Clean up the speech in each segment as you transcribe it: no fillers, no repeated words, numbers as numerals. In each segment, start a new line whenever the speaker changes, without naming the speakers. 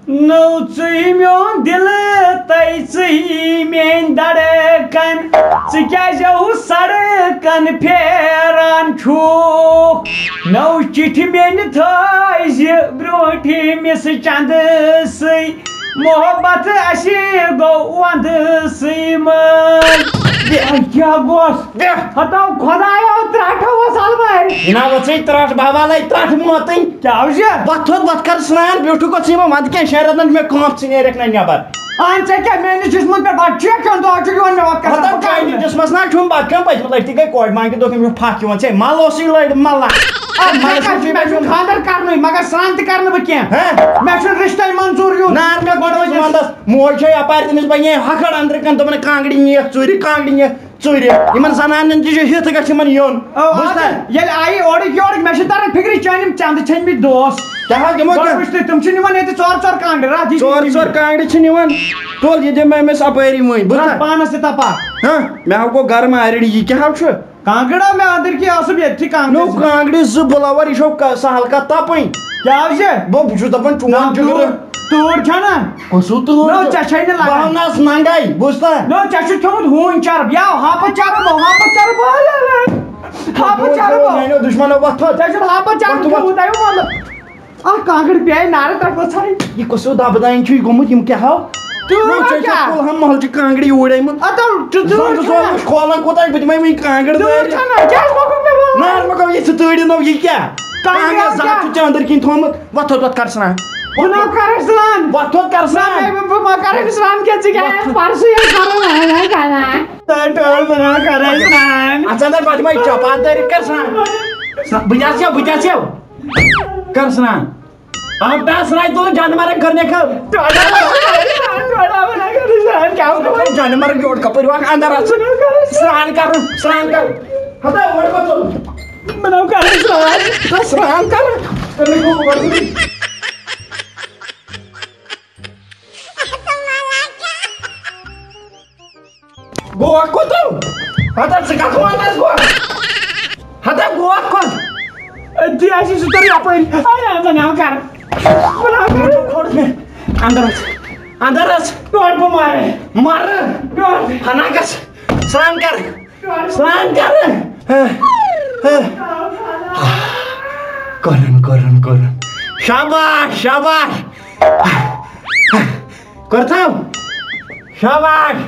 نو ژٕ میون دل تٔۍ ژٕ میٲنۍ دڑکن ژٕ کیازِ سڑکن پھیران چھُکھ نو چٹھِ میانہِ تھٲیزِ برونٛٹھ مِس چندسٕے محبت اَسہِ گوٚو ونٛدسٕے منٛز کیا گوس ہتاو خدایا تراٹھو سالمار
جناب ژے تراٹ بابا لے تراٹ موتن
کیا وجہ
وت کر سنان بیٹھو کو ژے ود کیا شہرن میں کام ژے نیرک نہ نیبر
ان ژے کیا میٲنِس جسمس پٮ۪ٹھ بَتہٕ چھُ کھیوٚن دۄہ چھُ یِوان مےٚ وَتھ کر
ہتاو چٲنِس جسمس نا چھُم بتہٕ کھیوٚن پٔتمہِ لٹہِ گٔے کورِ مانگہِ دوٚپ أمِس پھکھ یِوان ژے مل اوسُے لٔڑ ملا
مےٚ چھُ خاندر کرنُے مگر سران تہِ کرنہٕ بہٕ کینٛہہ مےٚ چھُنہٕ رِشتے منظوٗر یُن
نار مےٚ گۄڈٕ ٲسۍ ونٛدس موج چھے یپارِ تٔمِس بنے ہکھڑ أنٛدرٕ کن دوٚپُن کانٛگرِ نِیَکھ ژوٗرِ کانٛگرِ نِیَکھ ژوٗرِ یِمن زنانن تہِ چھُ ہِتھ گژھِ یِمن یُن
ییٚلہِ آیہِ اورٕکۍ یورٕکۍ مےٚ چھِ تران فِکرِ چٲنۍ چندٕ چھٔنمٕتۍ دوس
کیٛاہ حظ دِمو
تِم چھِ نِوان ییٚتہِ ژور کانٛگرِ راتھ
ژور کانٛگرِ چھِ نِوان تُل یہِ دِمہٕ أمِس اپٲری وٕنۍ بہٕ
پانس تہِ تپا
مےٚ ہا گوٚو گرم آلریڈی یہِ کیٛاہ چھُ
کانٛگٕڑا مےٚ أنٛدٕرۍ کِنۍ ٲسٕم ییٚتھی
نو کانٛگرِ زٕ بُلاور یہِ چھو سہل کتھ تپٕنۍ
کیٛاہ وجہ
بہٕ چھُس دپان چون جگرٕ
تۭر چھےٚ نا
کُسو تۭر
نو ژےٚ چھے نہٕ لگان
بہٕ آس ننگے بوٗزتھا
نو ژےٚ چھُتھ کھیوٚمُت ہوٗنۍ چرب یا ہاپت چرب ہاپت چرب
میانیو دُشمنو وتھ
ژےٚ چھُتھ ہاپت چرب کھیوٚمُت امیُک مطلب اکھ کانٛگٕر پیٚیہِ نارٕ طرفہٕ ژھٕنٕنۍ
یہِ کُسو دبہٕ دانہِ چھُ یہِ گوٚمُت یِم کیٛاہ ہاو کُلہم محلچہِ کانٛگرِ یوٗرٲیمٕژ کھولان کوٗتاہ بہٕ دِمے وٕنۍ کانٛگٕر نار مۄکل یہِ ژٕ تۭرِنو یہِ کیٛاہ کانٛگٕر زٕ ہتھ چھُ ژےٚ أنٛدٕرۍ کِنۍ تھوٚمُت وتھ وتھ کر سران وتھ کر سران اژٕ بہٕ دِمے چپات دٲرِتھ کر سران بہٕ تہِ آسو کر سران اب دس رائے تو جانور کرنے کا جانور جوڑ کپڑ واک اندر سران کر ہتا اور کو
بناو کر
سران کر گوا کو تو ہتا سے کا کھوانا گوا ہتا گوا کو
دی اسی ستری اپن بناو کر
اندر
ڈوڑ بہ
مر ہنا گس سران کر کرن شاباش کرتاو شاباش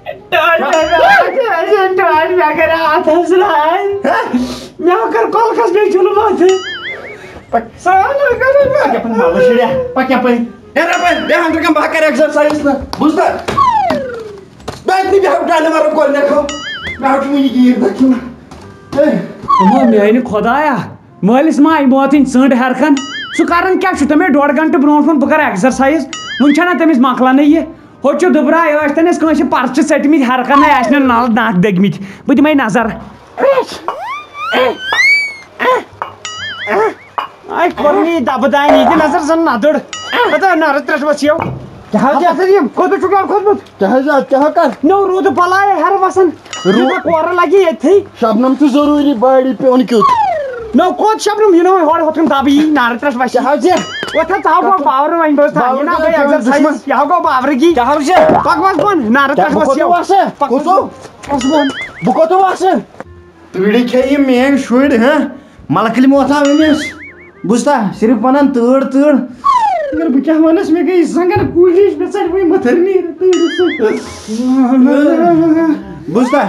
مےٚ کر کولکس بیٚیہِ چھُنہٕ ماتھِ
پکیا پہ بیہن رکم بہ کر ایکسرسائز نا بوزتا بیٹھ بیہو جانور کو دیکھو بیٹھ مجھے گیر دکھنا
میانہِ خۄدایا مٲلِس ما آیہِ موتٕنۍ ژٔنٛڈ ہیرکن سُہ کران کیٛاہ چھُ تٔمۍ ڈۄڑ گنٹہٕ برونٛٹھ ووٚن بہٕ کرٕ ایکسرسایز وُنہِ چھنا تٔمِس مۄکلانٕے یہِ ہوٚت چھُ دُبراے ٲسۍتن اَسہِ کٲنٛسہِ پرچہِ ژٔٹمٕتۍ ہیرکنے آسہِ نہٕ نل ناک دٔگمٕتۍ بہٕ دِمے نظر آی کوٚرُن دبہٕ دانہِ یہِ دِ نظر زن ندٕر نارٕ ترٛےٚ بَسیو کوٚت چھُکھ کھوٚتمُت نو روٗدٕ بلایہِ ہیرٕ وسان کورٕ لگہِ ییٚتھی
شبنم چھُ ضروٗری باڑی پیوٚن کیُتھ
نو کوٚت شبنم یہِ نو ہورٕ ہُتھ کُن دبہٕ یی نارٕ ترٛےٚ بَسہِ ژاو گوٚو پاور وۄنۍ بہٕ یہِ گوٚو پاورٕ کی پک وس بۄن نارٕ ترٛےٚ بَسیو
بہٕ کوٚت وسہٕ تۭرِ کھے یہِ میٲنۍ شُرۍ ہاں ملکلہِ موتھا أمِس بوزتا صرف ونان تۭر مگر بہٕ کیٛاہ ونس مےٚ گٔے زنگن کوٗشِش مےٚ ژَلہِ وۄنۍ مٔتھٕر نیٖرِتھ تۭرِ سۭتۍ بوزتا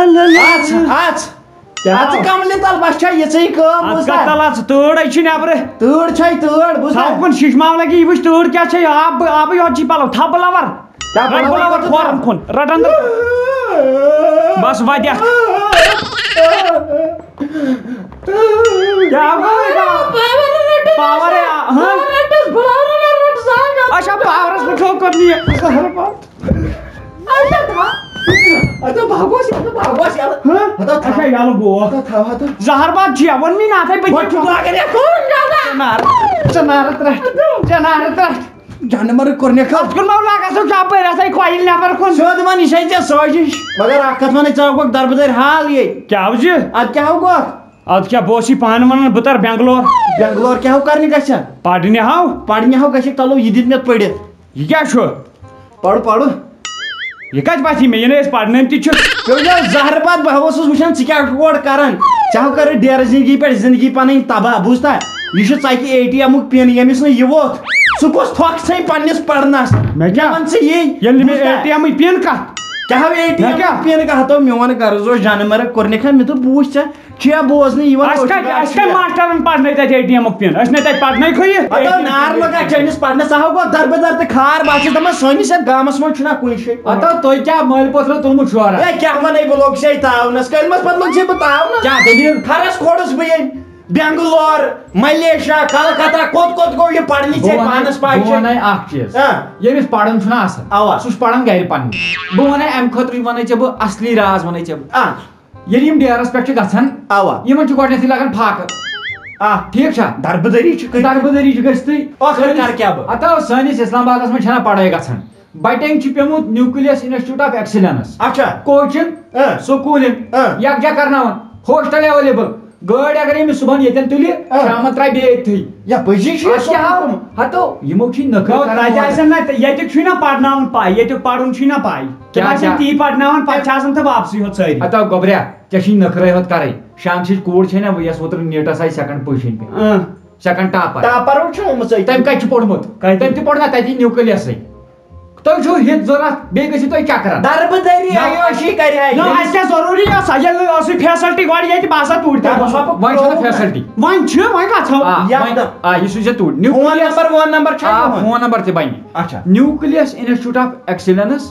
کملہِ تل بس چھا یِژٕے کٲم
تۭر چھِ نٮ۪برٕ
تۭر چھے تۭر بوزتا
کُن شیٖشماو لگی یہِ وٕچھ تۭر کیٛاہ چھے آبٕے یوت چھِ پلو تھاو بٕلاور کھورن کُن رٹ انٛدر بس ودیا پاور اچھا پاورس وٕچھو کرنی زہر باد چھُ ووٚن مےٚ ناتھے
جانور کوٚرنکھ
اپٲرۍ ہسا کۄیِل نٮ۪بر کُن
سیوٚد وَن یہِ چھے ژےٚ سٲزِش مگر اکھ کتھ ونے ژےٚ گوٚکھ دربٕدٔرۍ حال ییٚتہِ
کیٛاہ وجہ
ادٕ کیٛاہ گوٚکھ
اد کیا بہت پان ون بہ تر بنگلور
بنگلور کیا کرنے گھا
پڑھنے ہاو
پڑھنے ہو گھک تلو یہ دت مے پڑھت
یہ کیا چھو
پڑھ پڑھ
یہ کت پتہ مے ین پڑھنے تہ
زہر بات بہ وچھان ژٕ کیٛاہ چھُکھ اورٕ کران ژےٚ ہو کر ڈیرٕ زندگی پٮ۪ٹھ زندگی پنٕنۍ تباہ بوٗزتا یہ ژکہِ ATM پن ییٚمِس نہٕ یہِ ووت سُہ کُس تھۄکھ ژھٕنہِ پننِس پرنس ون ژٕ
ییٚلہِ مےٚ ATM پن کتھ
کیا ATM پن کہتو میون غرض اوس جانمرگ کوٚرنکھا مےٚ دوٚپ بہٕ وٕچھ ژےٚ بوزنہٕ
ماسٹرن پڑھنے تتہِ ATM پن أسۍ نہٕ تتہِ پڑھنے
نار لگا چٲنِس پرنس ژٕ ہو گوٚو دربدر تہٕ کھار بہٕ چھُس دپان سٲنِس یتھ گامس منٛز چھُنہ کُنہِ جایہِ
تۄہہِ کیٛاہ مٲلۍ پوٚژھرو تُلمُت شورا
ہے کیٛاہ ونے بہٕ لوٚگ سے تاونس کٔلمس پتہٕ لوٚگ سے بہٕ تاونس
کیٛاہ دٔلیٖل
فرس کھوڑُس بہٕ ییٚتہِ بنگلور ملیشیا کلکتہ کوٚت کوٚت گوٚو یہِ پرنہِ ژےٚ پانس پاے
چھِ اکھ چیٖز ییٚمِس پرُن چھُنہ آسان
اوا
سُہ چھُ پران گرِ پننہِ بہٕ ونے امہِ خٲطرٕ ونے ژےٚ بہٕ اصلی راز ونے ژےٚ بہٕ ییٚلہِ یِم ڈیرس پٮ۪ٹھ چھِ گژھان
اوا
یِمن چھُ گۄڈنیتھٕے لگان فاقہٕ ٹھیٖک چھا
دربدری چھِ
گٔژھتٕے اتو سٲنِس اسلام آبادس منٛز چھنہ پڑٲے گژھان بٹنگ چھُ پیوٚمُت نیوکلِیس انسٹیٹیوٹ آف ایکسلنس
اچھا
کوچنگ سکوٗلنگ یکجا کرناوان ہوسٹل ایویلیبل گٲڑۍ اگر أمِس صبحن ییٚتٮ۪ن تُلہِ شامن ترٛایہِ بیٚیہِ ییٚتھٕے
یا پٔزی چھُ
ہتو یِمو چھِ نہٕ ییٚتیُک چھُے نہ پرناوان پاے ییٚتیُک پرُن چھُے نہ پاے تی پرناوان پتہٕ چھِ آسان تہٕ واپسٕے ہوت سٲری
ہتو گوبریا ژےٚ چھُے نخرے ہوت کرٕنۍ شامچِچ کوٗر چھے نہ یۄس اوترٕ نیٖٹس آیہِ سیکنڈ پُزیشن پٮ۪ٹھ سیکنڈ ٹاپر
چھُ آمٕژ
تٔمۍ کتہِ چھُ پوٚرمُت تٔمۍ تہِ پوٚر نہ تتی نیوکلِیسٕے تۄہہِ چھُو ہِت ضوٚرتھ بیٚیہِ گٔژھِو تُہۍ چکرن
دربدری عیاشی کرِ
اَسہِ کیٛاہ ضروٗری ٲس ییٚلہِ ٲسٕے فیسلٹی گۄڈٕ ییٚتہِ بہٕ ہسا توٗرۍ
وۄنۍ چھنہٕ فیسلٹی
وۄنۍ چھِ وۄنۍ گژھو
یہِ سوٗزِ توٗرۍ
فون نمبر
فون نمبر تہِ بنہِ
اچھا
نیوکلِیس انسٹیٹیوٹ آف ایکسلنس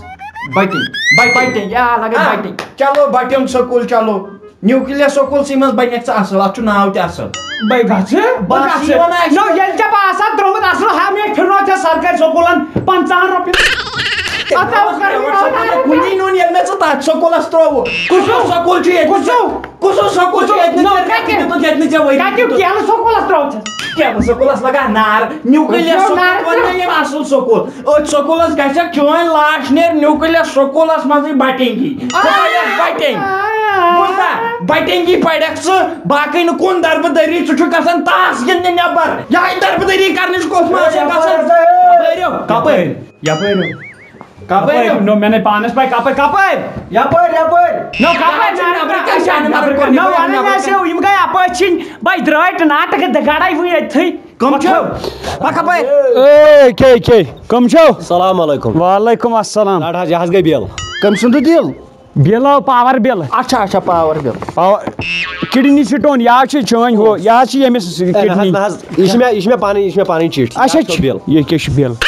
بٹنگ لگان بٹنگ
چلو بٹنگ سکوٗل چلو نیوکلِیس سکوٗل سی منٛز بنٮ۪کھ ژٕ اصل اتھ چھُ ناو تہِ اصل
بے گژھٕ ییٚلہِ ژےٚ بہٕ آسان ترٛوومُت اصل ہا مےٚ پھِرنو ژےٚ سرکٲرۍ سکوٗلن 50 رۄپیہِ
کُنی نوٚن ییٚلہِ مےٚ ژٕ تتھ سکوٗلس ترٛووُکھ کُس سکوٗل چھُ ییٚتہِ سکوٗل چھُ
کیلہٕ سکوٗلس ترٛووُتھ
کیلہٕ سکوٗلس لگا نار نیوکلِیس یِم اصل سکوٗل أتھۍ سکوٗلس گژھکھ چٲنۍ لاش نیرِ نیوکلِیس سکوٗلس منٛزٕے بٹنگی بٹنگی پرکھ ژٕ باقٕے نہٕ کُن دربدری ژٕ چھُکھ گژھان تاس گِنٛدنہِ نٮ۪بر یِہے دربدری کرنٕچ کۄس منٛز چھِ گژھان کپٲرۍ
نو مےٚ نَے پانس پاے کپٲرۍ یِم گٔے اپٲرۍ چھِنۍ بے درٛاے ناٹک گڑے وٕنۍ ییٚتھٕے
کٕم چھِو
کٕم چھِو
السلام علیکم
وعلیکم السلام
حظ یہ گئی بل
کٔمۍ سُنٛد دِل
بِل آو پاور بِل
اچھا پاور بِل
کِڈنی سٹون یہِ چھِ چٲنۍ ہُہ یہِ چھِ ییٚمِس کِڈنی
یہ مےٚ پنٕنۍ چِٹھ
اچھا بِل یہِ کیٛاہ چھُ بِل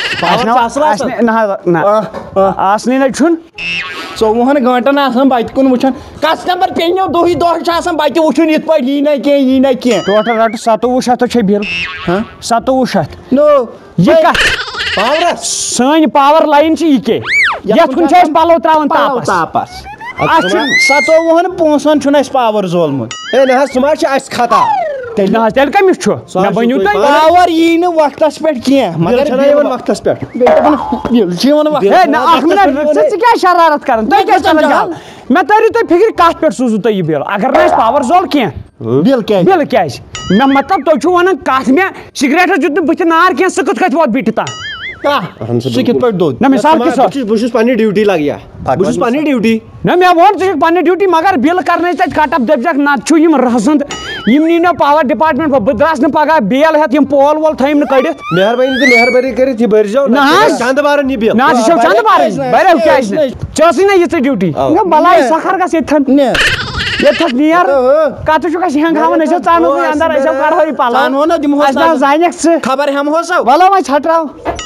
آسنٕے نَے چھُنہٕ
24 گٲنٛٹن آسان بتہِ کُن وٕچھان کسٹمر پیٚنو دۄہٕے دۄہ چھُ آسان بتہِ وٕچھُن یِتھ پٲٹھۍ یی نہ کینٛہہ
ٹوٹل رٹ 2700 چھے بِل 2700
نو
یہِ کتھ
پاورس
سٲنۍ پاور لایِن چھِ یہِ کیٛاہ یتھ کُن چھِ أسۍ پلو تراوان
تاپس
اَسہِ چھُ
27 پونٛسن چھُنہٕ اَسہِ پاور زولمُت
ہے نہ حظ ژٕ ما چھِ اَسہِ خطا
نہ حظ تیٚلہِ کٔمِس چھُ مےٚ ؤنِو تُہۍ
پاور یی نہٕ وقتس پٮ۪ٹھ کینٛہہ مگر
وقتس پٮ۪ٹھ
بِل چھِ یِوان
اکھ مِنٹ ژٕ کیٛاہ شرارت کران تُہۍ کیٛاہ چلان جان مےٚ تٔرِو تُہۍ فِکرِ کتھ پٮ۪ٹھ سوٗزوٕ تُہۍ یہِ بِل اگر نہٕ اَسہِ پاور زول کینٛہہ
بِل
کیٛازِ مےٚ مطلب تُہۍ چھِو ونان کتھ مےٚ سگریٹس دیُت نہٕ بٕتھِ نار کینٛہہ سُہ کِتھ کٔٹھۍ ووت بِٹھِ تام
سُہ کِتھ پٲٹھۍ دوٚد
نہ مثال کے ساتھ
بہٕ چھُس پننہِ ڈیوٹی لگیا بہٕ چھُس پننہِ ڈیوٹی
نہ مےٚ ووٚن ژٕ چھُکھ پننہِ ڈیوٹی مگر بِل کرنٲے تتہِ کٹ اپ دٔپزٮ۪کھ نتہٕ چھُ یِم رٔژھنٛد یِم نی پاور ڈپارٹمنٹ بہٕ درٛاس نہٕ پگہہ بیل ہٮ۪تھ یِم پول وول تھٲیِم نہٕ کٔڑِتھ
مہربٲنی کٔرِتھ یہِ بٔرۍزیو
نہ حظ
چندٕ بارن یہِ بِل
نہ حظ یہِ چھو چندٕ بارٕنۍ بٔرِو کیٛازِ نہٕ ژےٚ ٲسٕے نہ یِژٕے ڈیوٹی بلاے سخر گژھ ییٚتھن ییٚتھس نیر کتھ چھُکھ اَسہِ ہٮ۪نٛگاوان أسۍ ژانوٕے اندر أسۍ کڑہو یہِ پلو اَسہِ نہ حظ زانٮ۪کھ ژٕ
خبر ہٮ۪مہوسا
ولو وۄنۍ ژھٹراو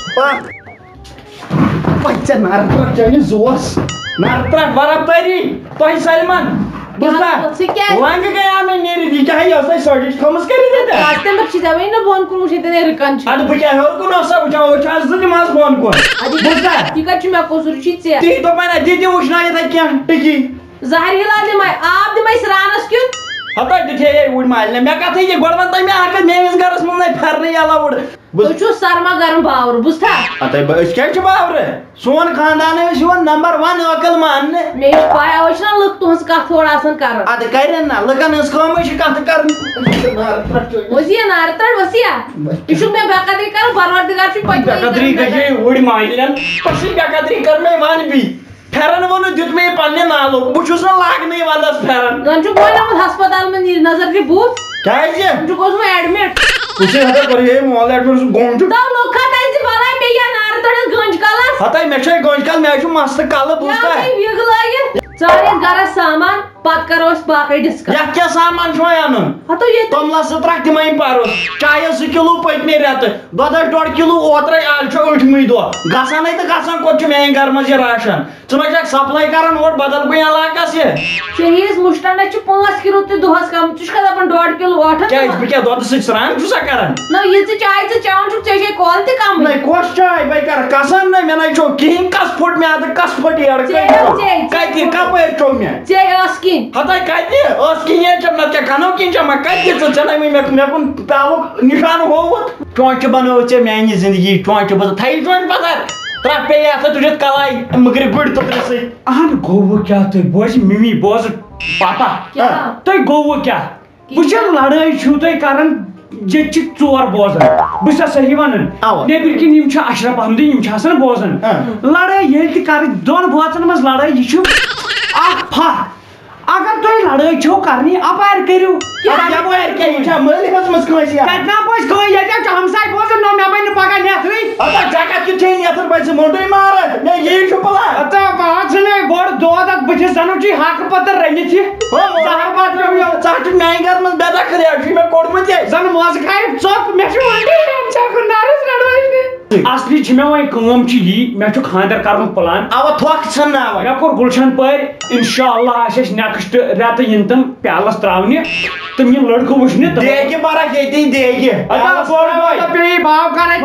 زوس نرترٹ برابری تۄہہِ سلمان لنٛگہٕ گٔیاو مےٚ نیٖرِتھ یہِ کیٛاہ یہِ ٲس سٲڑِش تھٲومٕژ کٔرِتھ اَدٕ بہٕ کیٛاہ ہیوٚر کُن اوسا وٕچھان أسۍ چھِ آز 2 دِم حظ بۄن کُن تی دوٚپ وۄنۍ دِدِ وٕچھنٲیِتھ اَتہِ کینٛہہ ٹِکی ہتٲے دِتھے اوٗرۍ مالنہِ مےٚ کتھٕے یہِ گۄڈٕ ون تۄہہِ مےٚ اگر میٲنِس گرس منٛز نَے پھیرنٕے الاوُڈ
تُہۍ چھِو سرما گرم باور بوٗزتھا
أسۍ کیٛازِ چھِ باورٕ سون خاندان ٲسۍ یِوان نمبر 1 عقل ماننہٕ
مےٚ چھِ پاے اَوَے چھِنا لُکھ تُہٕنٛز کتھ اورٕ آسان کران
اَدٕ کَرن نا لُکن ہٕنٛز کٲمٕے چھِ کتھ کرٕنۍ
وسیع نارٕ ترٛٹھ وسیع یہِ چھُکھ مےٚ بے قدری کران پروردگار چھُ
قدری گژھے اوڑ مالین
پَسٕے بے قدری کٔر مےٚ وَن بیٚیہِ پھیرن ووٚنُن دیُت مےٚ یہِ پننہِ نالُک بہٕ چھُس نہٕ لاگنٕے ونٛدس پھیرن
زن چھُکھ وۄنۍ ہسپتال منٛز نظر کہِ بوٗت
کیٛازِ
زن چھُکھ اوسمُت ایڈمِٹ
کُسے ہتا کوٚر ہے مول ایڈمِٹ سُہ گوٚن چھُ
تو لُکھ ہتاے زِ بلاے مےٚ یا نارٕ ترٛٹھس گنٛج کلس
ہتا مےٚ چھے گٔنٛج کل مےٚ چھُ مستہٕ کلہٕ بوٗزتھا
وِگ لٲگِتھ ژٲرِتھ گرس سامان پتہٕ کرو أسۍ باقٕے ڈسکس
یتھ کیٛاہ سامان چھُ وۄنۍ انُن
ہتو ییٚتہِ
توٚملس 2 ترٛکھ تِمے پروس چایس 2 کِلوٗ پٔتمہِ رٮ۪تہٕ دۄدس 1.5 کِلوٗ اوترے آز چھُ 8مٕے دۄہ گژھانے تہٕ گژھان کوٚت چھُ میانہِ گرٕ منٛز یہِ راشن ژٕ ما چھکھ سپلاے کران اور بدل کُنہِ علاقس یہِ
شہیٖس مُشٹنس چھِ 5 کِلوٗ تہِ دۄہس کم ژٕ چھُکھا دپان 1.5 کِلوٗ اوٹھن
کیٛازِ بہٕ کیٛاہ دۄدٕ سۭتۍ سرٛان چھُسا کران
نہ یہِ ژٕ چاے ژٕ چٮ۪وان چھُکھ ژےٚ چھے کۄل تہِ کم
نَے کۄس چاے بے کر قسم نَے مےٚ نَے چوٚو کِہیٖنۍ کس پھُٹ میادٕ کس پھٕٹ یٔڈ کتہِ کپٲرۍ چوٚو مےٚ
ژےٚ ٲس کِنۍ
ہتا کتہِ ٲس کِہیٖنۍ چھم نتہٕ کیٛاہ کھنو کِنۍ چھما کتہِ ژٕ ژےٚ نَے مےٚ کُن پیٛالُک نِشان ہووُت چونچہِ بنٲوٕتھ ژےٚ میانہِ زندگی چونچہِ بہٕ تھایہِ چونچہِ پتھر ترٛٹھ پیٚیہِ اتھ تُجِتھ کلاے مٕکرِ گُرۍ تُترِ سۭتۍ
اہن گوٚو کیٛاہ تُہۍ بوز ممی بوز پاپا تُہۍ گوٚو کیٛاہ وٕچھ لڑٲے چھِو تُہۍ کران ییٚتہِ چھِ 4 بوزان بہٕ چھُسا صحیح ونان نیٚبرۍ کِنۍ یِم چھِ اشرف احمدی یِم چھِ آسان بوزان لڑٲے ییٚلہِ تہِ کرٕنۍ 2 بٲژن منٛز لڑٲے یہِ چھُ اکھ پھکھ اگر تُہۍ لڑٲے چھو کرنی اپارِ کٔرِو
یپٲرۍ کیٛاہ یہِ چھا مٲلۍ ہیٚژمٕژ کٲنٛسہِ
کتہِ پٲٹھۍ کٲنٛسہِ ییٚتہِ چھُ ہمساے بوزان نو مےٚ بنہِ پگاہ نیتھٕے
ہتا ژےٚ کتھ کیُتھ چھے نیتھر بچہِ ژٕ موٚنڈُے مارٕ مےٚ یی چھُ پلان
بہٕ ژھٕنے بوٚڑ دود اتھ بٕتھِس زنہٕ چھُے حق پتہٕ رٔنِتھ یہِ
ژٕ چھُکھ میانہِ گرٕ منٛز بے دخل یا چھُے مےٚ کوٚڑمُت یے
زن موزٕ کھایہِ ژوٚپ مےٚ چھُ اصلی چھِ مےٚ وۄنۍ کٲم چھِ یی مےٚ چھُ خاندر کرنُک پلان
اوا تھوکھ ژھٕنناوَے
مےٚ کوٚر گُلشن پٲرۍ انشاءاللہ آسہِ اَسہِ نیکسٹ رٮ۪تہٕ یِن تِم پیالس تراونہِ تِم یِن لڑکہٕ وٕچھنہِ
دیگہِ برکھ ییٚتی دیگہِ
پیٚیہِ باو کرٕنۍ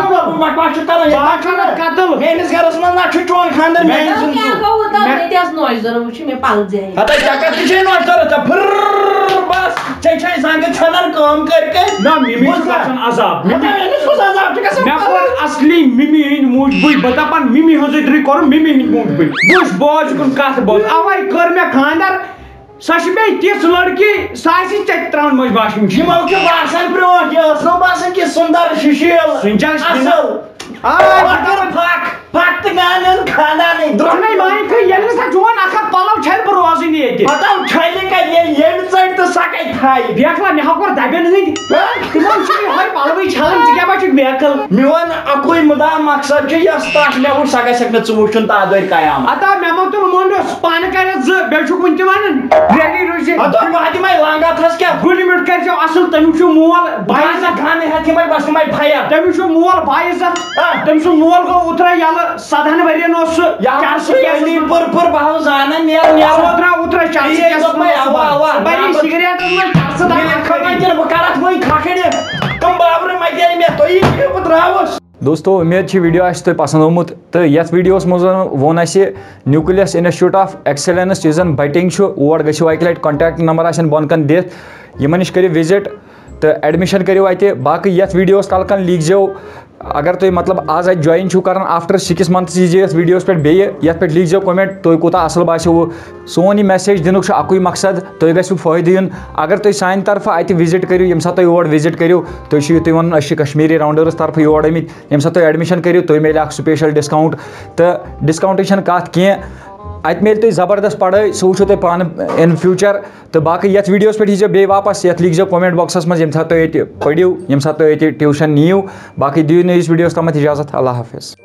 قتل
میٲنِس گرس منٛز نہ چھُ چون خاندر میانہِ سُنٛد
کیٛاہ گوٚو تتھ ییٚتہِ ٲس نوٚش ضروٗرت وٕچھ مےٚ پلہٕ زِ
ہتا ژےٚ کتھ تہِ چھے نوٚش ضروٗرت ژےٚ پھٕر بس ژےٚ چھے زنٛگہٕ ژھٮ۪نان کٲم کٔرۍ کٔرۍ
نہ ممی چھُ گژھان عذاب
میٲنِس کُس عذاب چھُ گژھان
مےٚ کوٚر اصلی ممی ہٕنٛدۍ موٗجوٗبٕے بہٕ دپان ممی ہٕنٛزٕے تُہۍ کوٚرُن ممی ہٕنٛدۍ موٗجوٗبٕے بوٗز بوز کُن کتھ بوز اوے کٔر مےٚ خاندر سۄ چھِ بیٚیہِ تِژھ لڑکی سۄ آسہِ ژےٚ تراوُن مٔنٛزۍ واشِنٛگ مِشیٖن
یِمو چھُ باسان برونٛٹھ یہِ ٲس نہٕ باسان کہِ سُندر شُشیل اصل پھکھ تہٕ گانن خاندانٕے
دۄشوے مانہِ کھٔے ییٚلہِ نہٕ سۄ چون اکھ اکھ پلو چھلہِ بہٕ روزٕنۍ ییٚتہِ
پتہٕ چھلہِ کتہِ ییٚلہِ یٔڈ ژٔٹۍ تہٕ سۄ کتہِ تھایہِ
بیکلا مےٚ ہا کوٚر دبٮ۪ن ہٕنٛدۍ تِمن چھِ یِہوے پلوٕے چھلان ژٕ کیٛاہ بچُکھ بیکل
میون اکُے مُدا مقصد چھُ یۄس تتھ مےٚ وٕچھ سۄ گژھکھ نہٕ ژٕ وٕچھُن تادٲرۍ قیامت
اتا مےٚ ما تُل مونڈوس پانہٕ کرٮ۪س 2 بیٚیہِ چھُکھ وُنہِ تہِ ونان ریڈی روزِ
تُہۍ واتہِ یِمے لنگتھس کیٛاہ
گُلہِ مِٹ کٔرزیو اصل تٔمیُک چھُ مول
باعزت خانہِ ہٮ۪تھ یِمے بس یِمے فیر
تٔمِس چھُ مول باعزت تٔمۍ سُنٛد مول گوٚو اوترے یلہٕ 7 ؤرین اوس سُہ
پٔر بہٕ ہاو زانان
اوترے اوترے بری سِگریٹن منٛز
بہٕ کرکھ وۄنۍ کھکھٕڑِ تِم بابرٕ متے مےٚ تُہی بہٕ تراوُس
دوستو امید چھِ ویڈیو آسہِ تۄہہِ پسنٛد آمُت تہٕ یتھ ویڈیوس منٛز ووٚن اسہِ نیوٗکلِیس انسٹِچوٗٹ آف ایکسلنس یُس زن بٹِنٛگ چھُ اور گٔژھِو اکہِ لٹہِ کنٹیکٹ نمبر آسن بۄن کن دِتھ یِمن نِش کٔرِو وِزٹ تہٕ ایڈمِشن کٔرِو اتہِ باقٕے یتھ ویڈیوس تل کن لیٖکھزیو اگر تُہۍ مطلب آز اتہِ جویِن چھُو کران آفٹر 6 months ییٖزیو یتھ ویڈیوس پٮ۪ٹھ بیٚیہِ یتھ پٮ۪ٹھ لیٖکھزیو کومینٹ تُہۍ کوٗتاہ اصل باسیوٕ سون یہِ میسیج دِنُک چھُ اکُے مقصد تۄہہِ گژھِوٕ فٲیدٕ یُن اگر تُہۍ سانہِ طرفہٕ اتہِ وِزٹ کٔرِو ییٚمہِ ساتہٕ تُہۍ یور وِزٹ کٔرِو تُہۍ چھِو یِتُے وَنُن أسۍ چھِ کشمیٖری راونڈٲرٕس طرفہٕ یور آمٕتۍ ییٚمہِ ساتہٕ تُہۍ ایڈمِشن کٔرِو تُہۍ میلہِ اکھ سُپیشل ڈسکاونٹ تہٕ ڈسکاونٹٕچ چھنہٕ کتھ کینٛہہ اتہِ میلہِ تۄہہِ زبردست پڑٲے سُہ وٕچھو تُہۍ پانہٕ اِن فیوٗچر تہٕ باقٕے یتھ ویڈیوس پٮ۪ٹھ ییٖزیو بیٚیہِ واپس یتھ لیٖکھزیو کومینٹ باکسس منٛز ییٚمہِ ساتہٕ تُہۍ ییٚتہِ پٔرِو ییٚمہِ ساتہٕ تُہۍ ییٚتہِ ٹیوٗشن نِیِو باقٕے دِیِو نہٕ أسۍ ویڈیوس تامتھ اجازت اللہ حافظ